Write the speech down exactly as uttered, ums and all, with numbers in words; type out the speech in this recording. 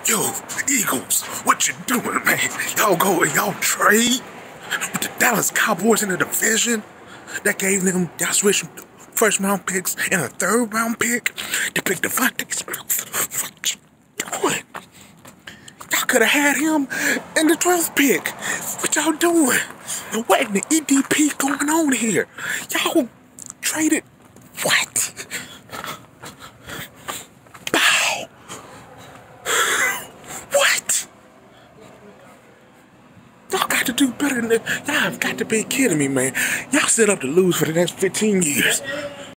Yo, Eagles, what you doing, man? Y'all go and y'all trade with the Dallas Cowboys in the division that gave them, y'all switched first round picks and a third round pick to pick Devontae Smith. What you doing? Y'all could have had him in the twelfth pick. What y'all doing? What in the E D P going on here? Y'all traded what? Bow. What? Y'all got to do better than that. Y'all have got to be kidding me, man. Y'all set up to lose for the next fifteen years.